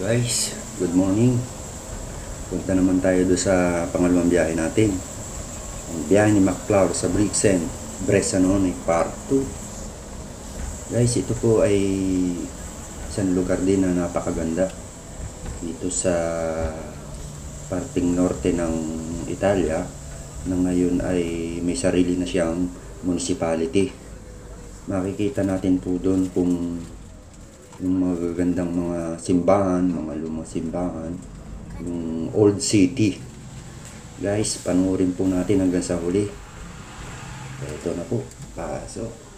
Guys, good morning. Punta naman tayo doon sa pangalawang biyahe natin. Ang biyahe ni McFlower sa Brixen, Bressanone, Part 2. Guys, ito po ay isang lugar din na napakaganda. Dito sa parting norte ng Italia, na ngayon ay may sarili na siyang municipality. Makikita natin po doon kung yung mga gagandang mga simbahan, mga lumang simbahan, yung old city. Guys, panoorin po natin hanggang sa huli. Ito na po, pasok.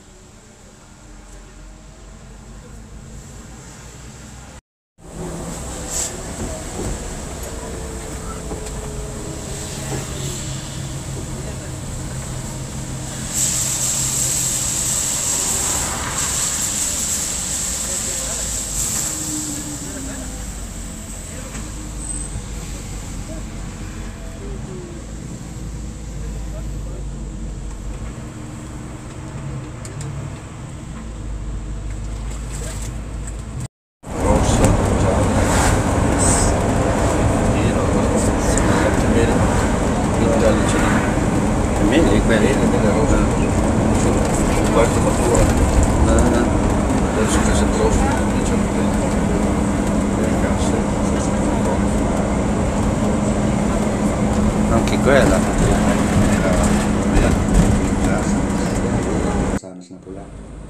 Anche quella. Sanos na pula.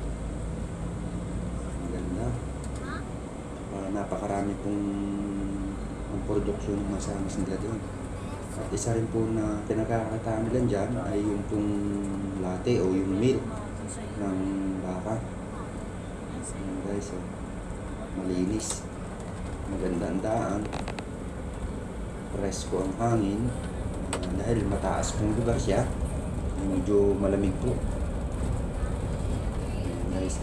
Maganda. Napakarami pong ang produksyon ng masanos nila doon. At isa rin po na pinagkakataan nila dyan ay yung pong latte o yung milk ng baka. Ayan guys, malinis. Maganda ang daan. Presko ang hangin. Dahil mataas pong lugar siya, medyo malamig po. Ayan guys,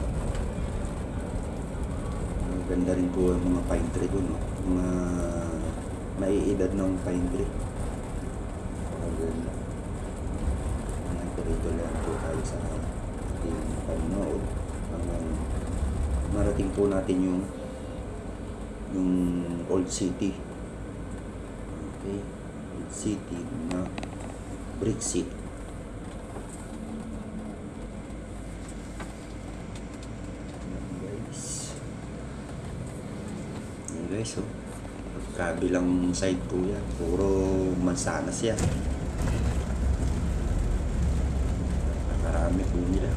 maganda rin po ang mga pine tree doon, mga maiedad ng pine tree. Maganda. Ayan, dito lang po tayo sa ating panood hanggang marating po natin yung old city. Okay, old city na Brixen. Ayan guys, oh. Kabilang side po yan, puro mansanas yan. Nakarami po nila.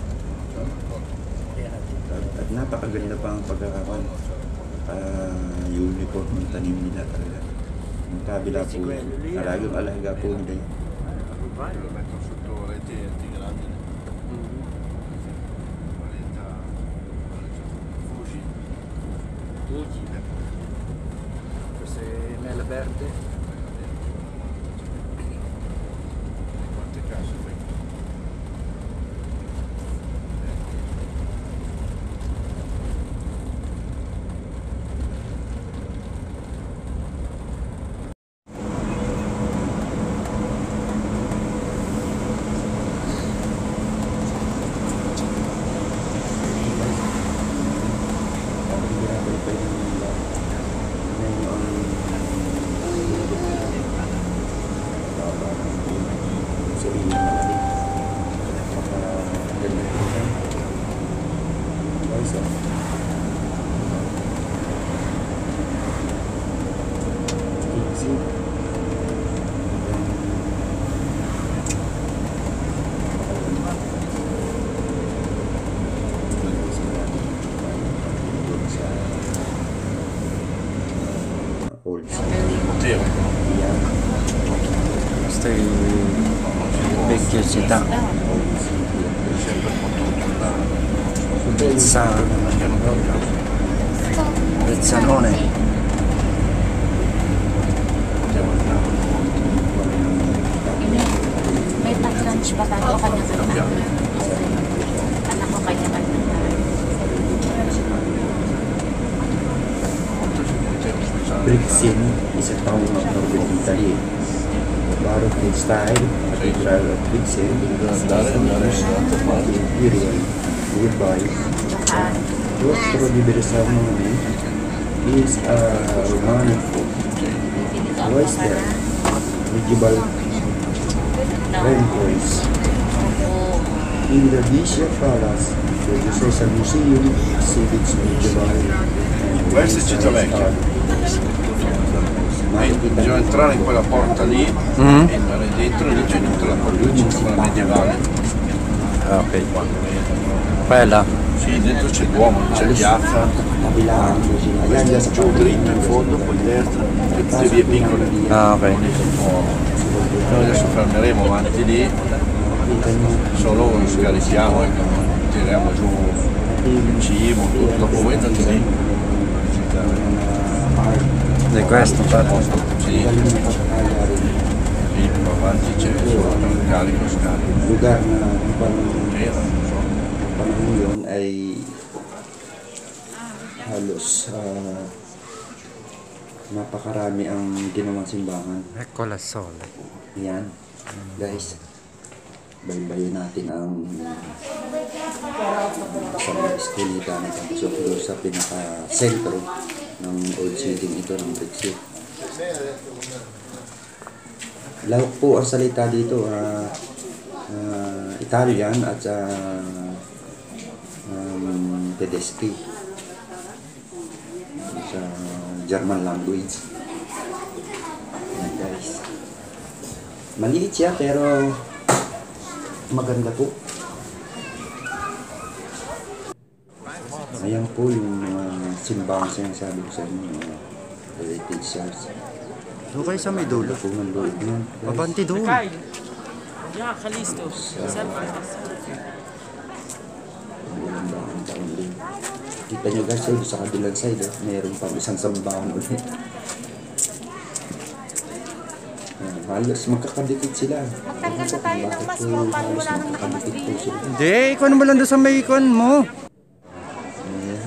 At napakaganda pa ang pagkakakuan. Uniform ng tanim nila talaga. Ang kabila po yan, alaga po nila yan. Lo metto sotto le tenti grandi. Fuji. Fuji. Queste mele verde. Quante case fai? Questa è vecchia città. Sempre potuto Bressanone. May pag-lunch ba tayo kanya-kanya? Anak ko kanya-kanya. Brixen is a town of northern Italy. Baroque in style, Cathedral of Brixen is imperial, nearby. Rostro di Bressanone is a Romanic food. Oyster, medieval rainbows. In the Bishop Palace, produces a museum, exhibits medieval and Questa è Civitavecchia. Bisogna entrare in quella porta lì e andare dentro e lì c'è tutta la cornice, quella medievale. Ah, ok. Quella? Sì, dentro c'è l'uomo, c'è piazza, kabilaan po sila. Yan, dyan sa giù dritto in fondo, poi destra, tutte vie piccole. Ah, ok. Noi adesso fermeremo avanti lì, solo scarichiamo e tiriamo giù il cibo, tutto, dopo voi andate lì. Di questo, infatti. Sì, sì, avanti c'è solo carico, scarico. lugar na kung paano Era, non so. panahon yun ay halos napakarami ang ginawang simbahan. Ecco la sole. Yan, guys. Baybayin natin ang sa mga eskwelita na pagpasok doon sa pinaka-sentro ng old city ito ng Brixie. Lawak po ang salita dito, Italian at Tedeschi sa German language. Yan, guys. Maliit siya pero maganda po. Ayan po yung mga simbang sinasabi ko sa inyo, mga heritage sites. Doon kayo sa may dulo. Po ng loob niya. Mabanti doon. Ja, Callisto. Sempre. Walang bakang taon din. Kita nyo guys, doon sa kabilang side, mayroon pang isang sambahan ulit. Halos magkakadikit sila. Magtanggal na tayo ng mask mo, paano wala nang Magkakadikit po sila. Hindi, ikaw naman lang doon sa may ikon mo. Ayan.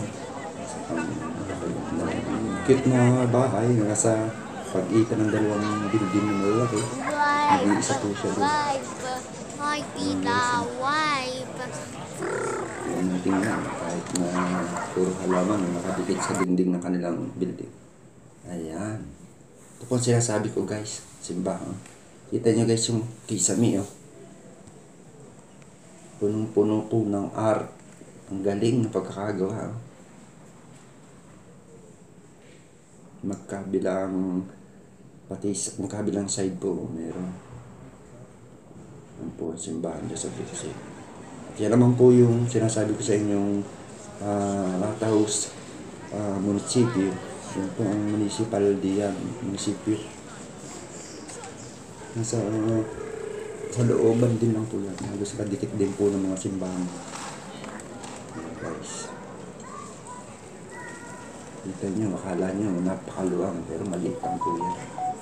Cute na bahay, nasa pag-itan ng dalawang building na malaki. Nag-iisa po siya doon. Hi, Tita. Wipe. Yan ang tingnan, kahit na puro halaman, nakadikit sa dingding ng kanilang building. Ayan. Ito po ang sinasabi ko guys, simbahan. Kita nyo guys yung kisame, oh. Punong-puno po ng art. Ang galing na pagkakagawa, oh. Magkabilang side po, meron. Yan po ang simbahan dyan sa Brixie. At yan naman po yung sinasabi ko sa inyong Rathaus munisipyo. Yan po ang municipal diyan, munisipyo. Nasa sa looban din lang po yan. Halos kadikit din po ng mga simbahan. Yan, guys. Kita nyo, akala nyo napakaluwang pero maliit lang po yan.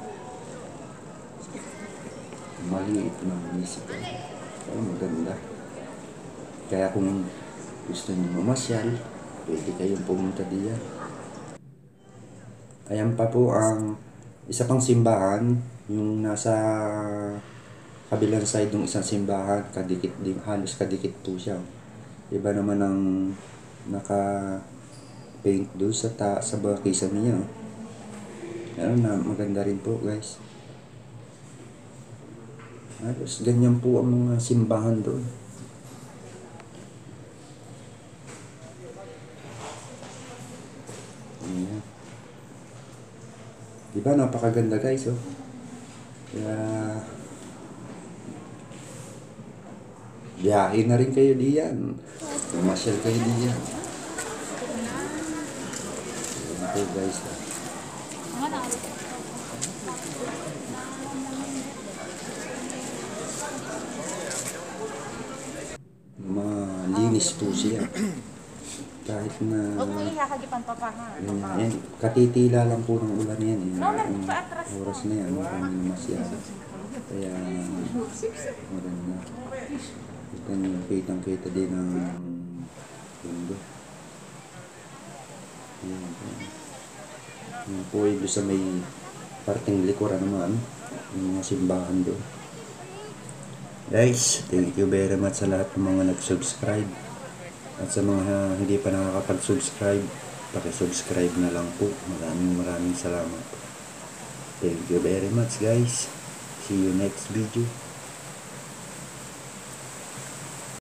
Maliit na municipal. Pero maganda. Kaya kung gusto nyo mamasyal, pwede kayong pumunta diyan. Ayan pa po ang isa pang simbahan, yung nasa kabilang side ng isang simbahan, kadikit din, halos kadikit po siya. Iba naman ang naka-paint doon sa mga kisame niya. Ano na, maganda rin po guys. Halos ganyan po ang mga simbahan doon. Ayan. Diba napakaganda guys, oh. Kaya biyahe na rin kayo diyan. Mamasyal kayo diyan. Ayan po guys, oh. Malinis po siya. Kahit na Huwag mo ihakagipan pa pa ha. ganyan. Katitila lang po ng ulan yan. No, Yung paatras mo. oras na yan, kung masyado. Kaya maganda. Kita nyo, kitang-kita din ang mundo. Ayan po. Ayan po yung sa may parting likuran naman. Yung mga simbahan doon. Guys, thank you very much sa lahat ng mga nag-subscribe. At sa mga hindi pa nakakapag-subscribe, Paki-subscribe na lang po. Maraming salamat. Thank you very much guys. See you next video.